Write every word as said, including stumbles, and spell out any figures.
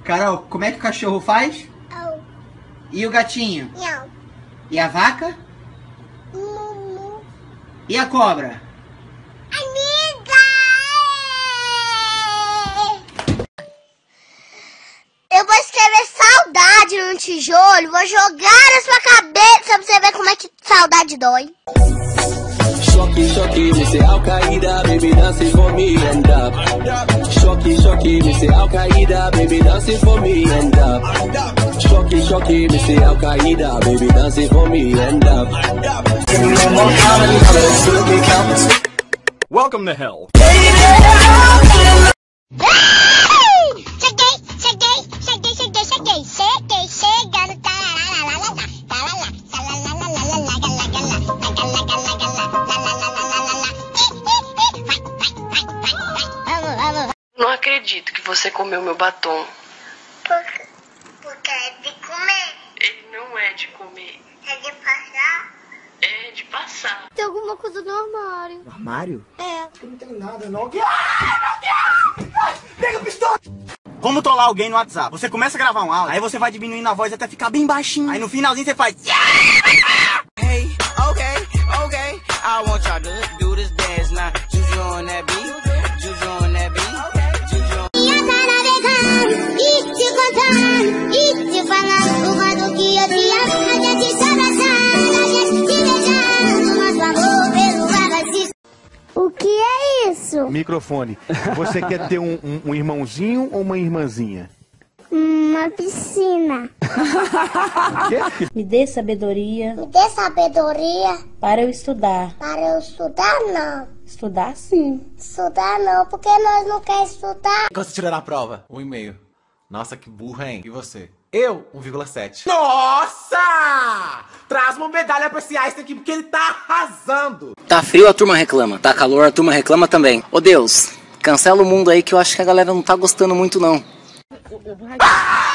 Carol, como é que o cachorro faz? Au. E o gatinho? Miau. E a vaca? Mumu. E a cobra? Amiga! Eu vou escrever saudade no tijolo, vou jogar na sua cabeça pra você ver como é que saudade dói. Shocky, shocky, me say Al-Qaeda, baby dance it for me and up. Shocky, shocky, me say Al-Qaeda, baby dance it for me and up. Shocky, shocky, me say Al-Qaeda, baby dance it for me and up. Welcome to hell. Cheguei, cheguei, cheguei, cheguei, cheguei, cheguei, chegando. Não acredito que você comeu meu batom. Porque, porque é de comer, Ele não é de comer, é de passar. é de passar. Tem alguma coisa no armário. No armário? É. Não tem nada, não. Ai, meu Deus! Pega a pistola! Como trollar alguém no WhatsApp? Você começa a gravar um áudio, aí você vai diminuindo a voz até ficar bem baixinho. Aí no finalzinho você faz... Hey, okay, okay. I want y'all to do this dance now. Juju on that beat, Juju on that beat, Juju on... E te contar, e te falar uma do que eu te amo, a gente se abraçar, a gente se beijar, no nosso amor pelo ar. O que é isso? Microfone. Você quer ter um, um, um irmãozinho ou uma irmãzinha? Uma piscina. Me dê sabedoria Me dê sabedoria para eu estudar. para eu estudar, não. Estudar sim. Estudar não, porque nós não queremos estudar. Quanto você tirou na prova? Um e meio. Nossa, que burra, hein? E você? Eu, um vírgula sete. Nossa! Traz uma medalha pra esse Einstein aqui, porque ele tá arrasando. Tá frio, a turma reclama. Tá calor, a turma reclama também. Ô Deus, cancela o mundo aí que eu acho que a galera não tá gostando muito não. Ah!